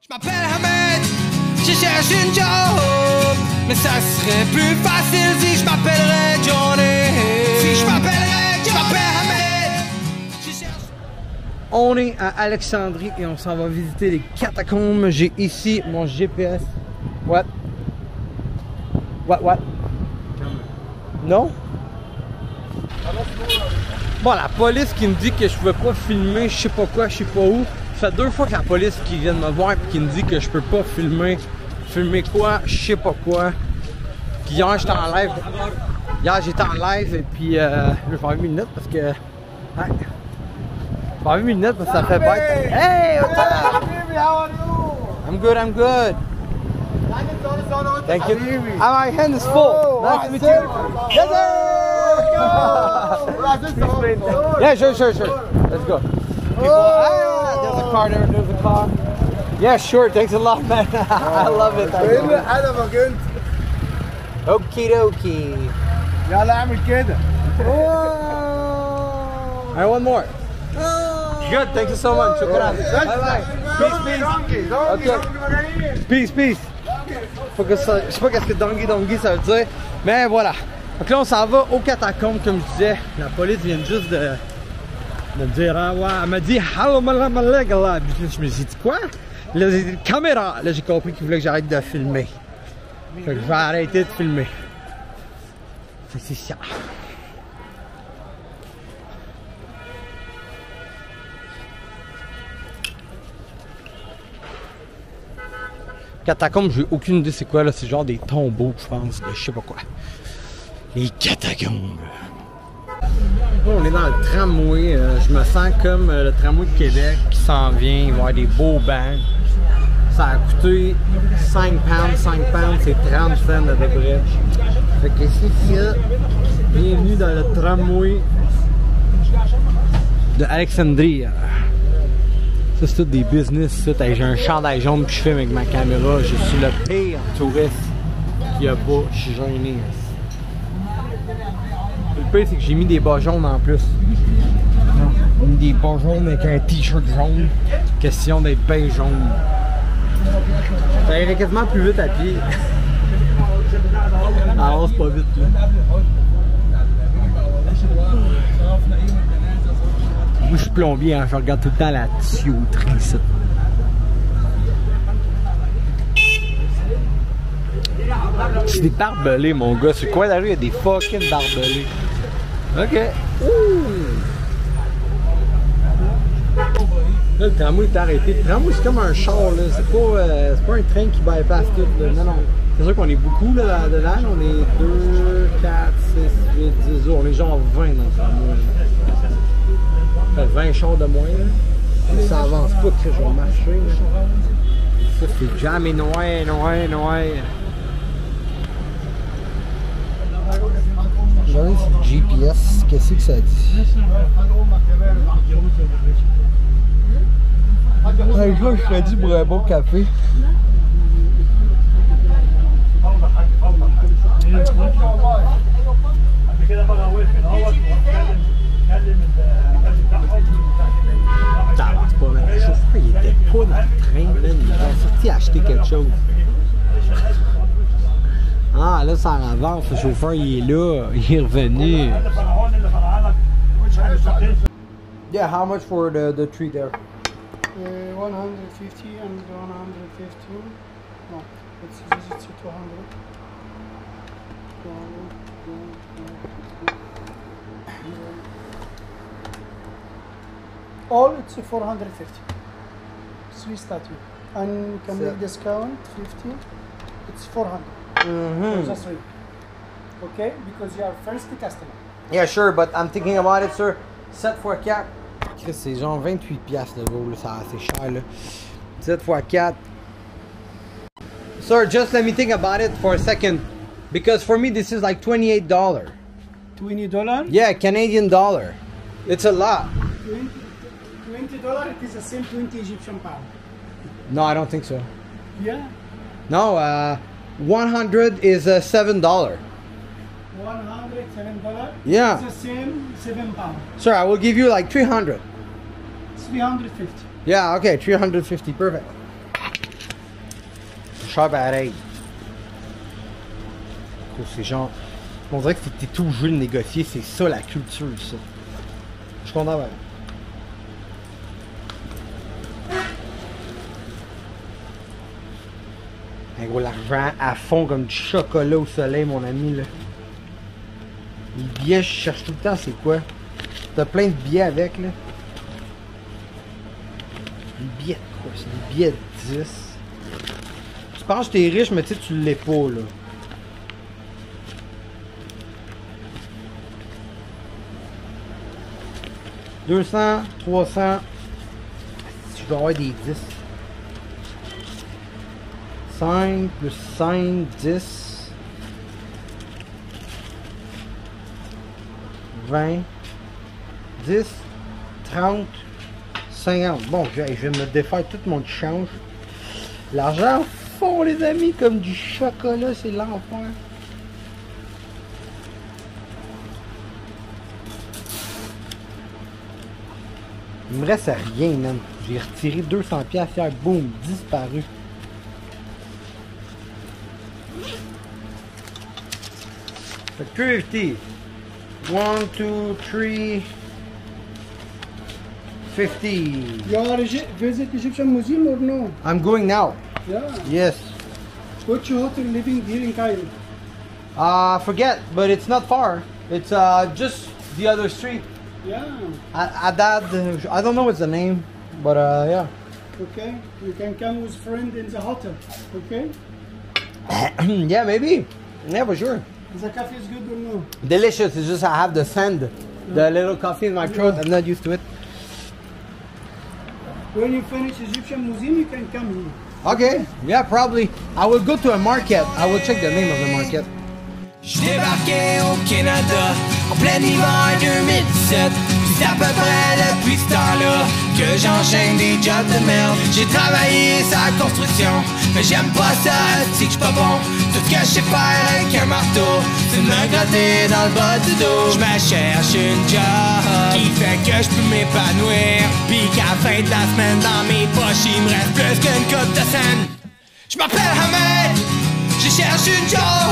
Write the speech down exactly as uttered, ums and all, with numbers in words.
Je m'appelle Ahmed, je cherche une job, mais ça serait plus facile si je m'appellerais Johnny. Si je m'appellerais Johnny, je m'appelle Ahmed. Je cherche... On est à Alexandrie et on s'en va visiter les catacombes. J'ai ici mon G P S. What? What, what? Non? Bon, la police qui me dit que je pouvais pas filmer, je sais pas quoi, je sais pas où. Ça fait deux fois que la police qui vient de me voir et qui me dit que je peux pas filmer. Filmer quoi, je sais pas quoi. Puis hier j'étais en live. Hier j'étais en live et puis euh, je vais faire une minute parce que. Ouais. Je vais faire une minute parce que ça fait bête. Hey, what's up? How are you? I'm good, I'm good. Thank you. Ah, my hand is full. Nice to meet you. Yes, sir! Yeah, sure, sure, sure. Let's go. People, ah, there's a car there, there's a car. Yeah, sure, thanks a lot, man. I love it. انا ما قلت Okie dokie. يلا اعمل كده. Alright, one more. Good, thank you so much. Shukran. Bye bye. Peace, peace. Okay. Peace, peace. Faut que ça, je sais pas qu'est-ce que Dongi Dongi ça veut dire, mais voilà. Donc là on s'en va aux catacombes comme je disais. La police vient juste de, de me dire, ah ouais, elle m'a dit hello malamalek là. Je me suis dit quoi? Là j'ai dit caméra. Là j'ai compris qu'il voulait que j'arrête de filmer. Fait que je vais arrêter de filmer. Fait que c'est ça. Catacombes, j'ai aucune idée c'est quoi là, c'est genre des tombeaux je pense, je sais pas quoi. Les catacombes. On est dans le tramway, euh, je me sens comme euh, le tramway de Québec qui s'en vient, il va y avoir des beaux bancs. Ça a coûté cinq pounds, cinq pounds c'est trente cents à peu près. Fait que c'est ça, bienvenue dans le tramway de Alexandrie. Ça c'est tout des business, j'ai un chandail jaune puis je filme avec ma caméra, je suis le pire touriste qu'il y a pas, je suis gêné. Le pire c'est que j'ai mis des bas jaunes en plus. J'ai mis des bas jaunes avec un t-shirt jaune, question d'être bien jaune. Ça irait quasiment plus vite à pied. Alors c'est pas vite là. Moi je suis plombier, hein, je regarde tout le temps la tuyauterie ici. C'est des barbelés mon gars, c'est quoi la rue? Il y a des fucking barbelés. Ok. Ouh. Là le tramway est arrêté. Le tramway c'est comme un char là, c'est pas, euh, c'est pas un train qui bypass tout là. Non non. C'est sûr qu'on est beaucoup là dedans, on est deux, quatre, six, huit, dix, on est genre vingt dans le tramway. Ça fait vingt chars de moins là. Ça avance pas que je vais marcher là. Ça c'est jamais noir, noir, noir. Regardez ce G P S, qu'est-ce que ça dit? Un jour je serais dit pour un bon café. Ça avance pas, man. Le chauffeur il était pas dans le train, man. Il est sorti acheter quelque chose. Ah là ça avance, le chauffeur il est là, il est revenu. Yeah, how much for the, the tree there? Uh, one hundred fifty and one hundred fifty. No, it's, it's two hundred. All it's four hundred fifty. Swiss statue. And you can make discount fifty. It's four hundred. Mm-hmm. Just three. Okay? Because you are first customer. Yeah, sure, but I'm thinking about it, sir. sept fois quatre. C'est genre vingt-huit piastres le gros, là, c'est cher là. sept fois quatre. Sir, just let me think about it for a second. Because for me this is like twenty-eight dollars. twenty dollars? Yeah, Canadian dollar. It's a lot. twenty dollars it is the same twenty Egyptian pound. No, I don't think so. Yeah? No, uh, one hundred is uh, seven dollars. one hundred seven dollars? Yeah. It's the same seven pounds. Sir, I will give you like three hundred. three hundred fifty. Yeah, okay, three hundred fifty, perfect. cher pareil. C'est genre... On dirait que t'es tout obligé de négocier, c'est ça la culture, ça. Je suis content avec. Un gros, l'argent à fond comme du chocolat au soleil, mon ami, là. Les billets, je cherche tout le temps, c'est quoi? T'as plein de billets avec, là. Des billets de quoi? C'est des billets de dix. Tu penses que t'es riche, mais tu sais, tu l'es pas, là. deux cents, trois cents. Je dois avoir des dix. cinq plus cinq, dix. vingt. dix. trente. cinquante. Bon, je vais me défaire tout mon change. L'argent fond, les amis, comme du chocolat, c'est l'enfer. Il me reste rien, man. J'ai retiré deux cents piastres hier, boum, disparu. Fait que fifty. one, two, three. fifty. You are visit Egyptian Museum or no? I'm going now. Yeah. Yes. Which hotel living here in Cairo? Uh, forget, but it's not far. It's uh just the other street. Yeah. Adad, I don't know what's the name, but uh, yeah. Okay. You can come with friend in the hotel. Okay. Yeah, maybe. Yeah, for sure. The coffee is good or no? Delicious. It's just I have the sand, the little coffee in my throat. I'm not used to it. When you finish Egyptian Museum, you can come here. Okay. Yeah, probably. I will go to a market. I will check the name of the market. Je débarquais au Canada en plein hiver deux mille dix-sept. C'est à peu près depuis ce temps-là que j'enchaîne des jobs de merde. J'ai travaillé sur la construction, mais j'aime pas ça, c'est que j'suis pas bon. Tout ce que je sais faire avec un marteau, c'est de me gratter dans le bas du dos. Je me cherche une job qui fait que je peux m'épanouir, pis qu'à la fin de la semaine dans mes poches il me reste plus qu'une coupe de scène. Je m'appelle Hamed, je cherche une job